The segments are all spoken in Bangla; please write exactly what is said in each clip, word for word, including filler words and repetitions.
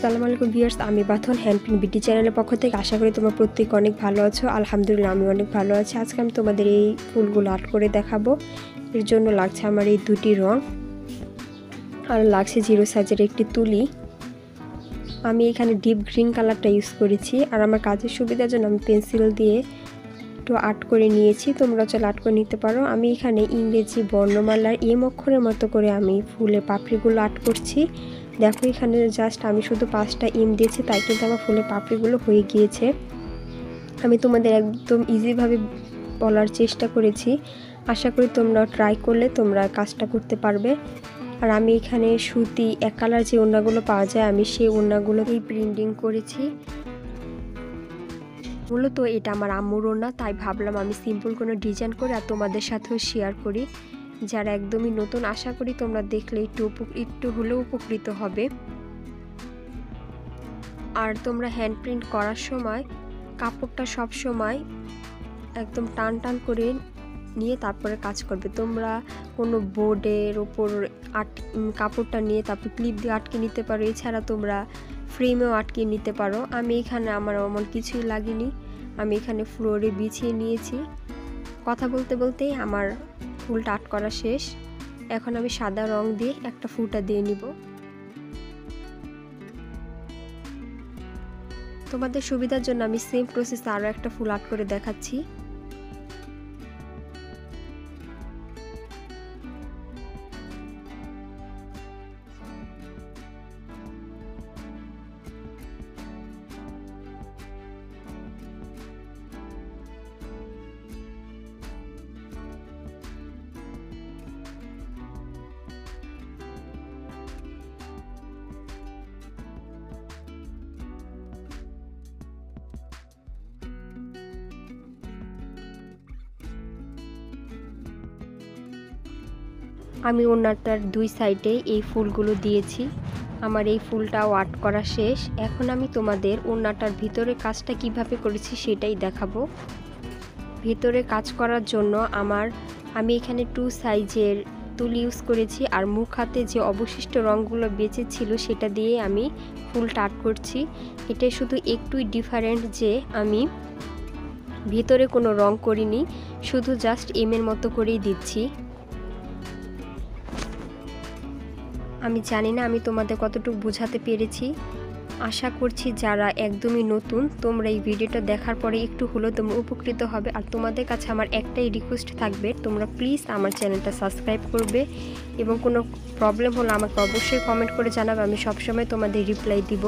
আসসালামু আলাইকুম ভিউয়ার্স, আমি বাথন হ্যান্ডপ্রিন্ট বিডি চ্যানেলের পক্ষ থেকে আশা করি তোমরা প্রত্যেকে অনেক ভালো আছো। আলহামদুলিল্লাহ আমি অনেক ভালো আছি। আজকে আমি তোমাদের এই ফুলগুলো আর্ট করে দেখাবো। এর জন্য লাগছে আমার এই দুটি রং আর লাগছে জিরো সাইজের একটি তুলি। আমি এখানে ডিপ গ্রিন কালারটা ইউজ করেছি আর আমার কাজের সুবিধার জন্য আমি পেন্সিল দিয়ে একটু আর্ট করে নিয়েছি। তোমরা চলো আর্ট করে নিতে পারো। আমি এখানে ইংরেজি বর্ণমালার এম অক্ষরের মতো করে আমি ফুলের পাপড়িগুলো আর্ট করছি। দেখো এখানে জাস্ট আমি শুধু পাঁচটা ইম দিয়েছি, তাই কিন্তু আমার ফুলের পাপড়িগুলো হয়ে গিয়েছে। আমি তোমাদের একদম ইজিভাবে বলার চেষ্টা করেছি, আশা করি তোমরা ট্রাই করলে তোমরা কাজটা করতে পারবে। আর আমি এখানে সুতি এক কালার যে ওড়নাগুলো পাওয়া যায় আমি সেই ওড়নাগুলোকেই প্রিন্টিং করেছি। মূলত এটা আমার আম্মুর ওড়না, তাই ভাবলাম আমি সিম্পল কোনো ডিজাইন করে আর তোমাদের সাথেও শেয়ার করি। যারা একদমই নতুন, আশা করি তোমরা দেখলে একটু একটু হলেও উপকৃত হবে। আর তোমরা হ্যান্ড প্রিন্ট করার সময় কাপড়টা সব সময় একদম টান টান করে নিয়ে তারপরে কাজ করবে। তোমরা কোনো বোর্ডের ওপর আট কাপড়টা নিয়ে তারপর ক্লিপ দিয়ে আটকে নিতে পারো, এছাড়া তোমরা ফ্রেমেও আটকে নিতে পারো। আমি এখানে আমার এমন কিছুই লাগেনি, আমি এখানে ফ্লোরে বিছিয়ে নিয়েছি। কথা বলতে বলতেই আমার ফুলটা আর্ট করা শেষ। এখন আমি সাদা রং দিয়ে একটা ফুটা দিয়ে নিব। তোমাদের সুবিধার জন্য আমি সেম প্রসেসে আরও একটা ফুল আর্ট করে দেখাচ্ছি। আমি ওড়নাটার দুই সাইডে এই ফুলগুলো দিয়েছি। আমার এই ফুলটাও আর্ট করা শেষ। এখন আমি তোমাদের ওড়নাটার ভিতরে কাজটা কিভাবে করেছি সেটাই দেখাবো। ভিতরে কাজ করার জন্য আমার আমি এখানে টু সাইজের তুলি ইউজ করেছি আর মুখ হাতে যে অবশিষ্ট রঙগুলো বেঁচে ছিল সেটা দিয়ে আমি ফুলটা আর্ট করছি। এটা শুধু একটুই ডিফারেন্ট যে আমি ভিতরে কোনো রং করিনি, শুধু জাস্ট এমের মতো করেই দিচ্ছি। আমি জানি না আমি তোমাদের কতটুকু বোঝাতে পেরেছি। আশা করছি যারা একদমই নতুন তোমরা এই ভিডিওটা দেখার পরে একটু হলেও তোমরা উপকৃত হবে। আর তোমাদের কাছে আমার একটাই রিকোয়েস্ট থাকবে, তোমরা প্লিজ আমার চ্যানেলটা সাবস্ক্রাইব করবে এবং কোনো প্রবলেম হলে আমাকে অবশ্যই কমেন্ট করে জানাবে, আমি সবসময় তোমাদের রিপ্লাই দিব।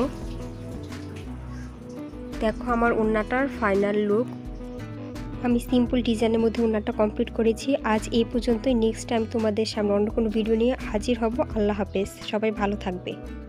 দেখো আমার ওড়নাটার ফাইনাল লুক। আমি সিম্পল ডিজাইনের মধ্যে ওড়নাটা কমপ্লিট করেছি। আজ এই পর্যন্তই। নেক্সট টাইম তোমাদের সামনে অন্য কোনো ভিডিও নিয়ে হাজির হব। আল্লাহ হাফেজ, সবাই ভালো থাকবে।